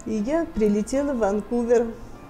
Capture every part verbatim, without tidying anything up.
И я прилетела в Ванкувер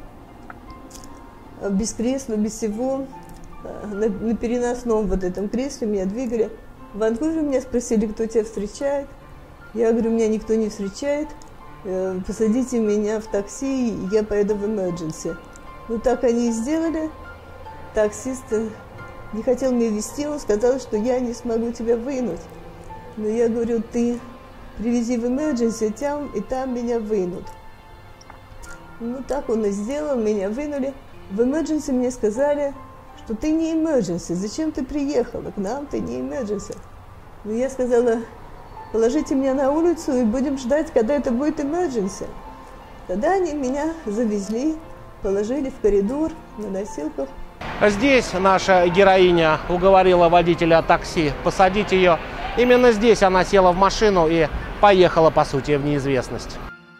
без кресла, без всего, на, на переносном вот этом кресле меня двигали. В Ванкувере меня спросили, кто тебя встречает. Я говорю, меня никто не встречает. Посадите меня в такси, я поеду в emergency. Ну так они и сделали. Таксист не хотел меня везти, он сказал, что я не смогу тебя вынуть. Но я говорю, ты привези в emergency, там и там меня вынут. Ну так он и сделал, меня вынули. В emergency мне сказали, что ты не emergency, зачем ты приехала к нам, ты не emergency. Но я сказала, положите меня на улицу и будем ждать, когда это будет emergency. Тогда они меня завезли, положили в коридор на носилках. Здесь наша героиня уговорила водителя такси посадить ее. Именно здесь она села в машину и поехала, по сути, в неизвестность.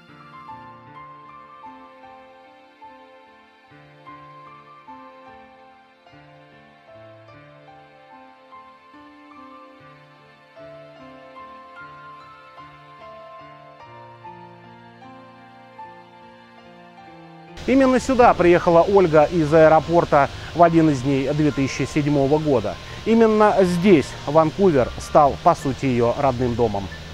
Именно сюда приехала Ольга из аэропорта в один из дней две тысячи седьмого года. Именно здесь Ванкувер стал, по сути, ее родным домом.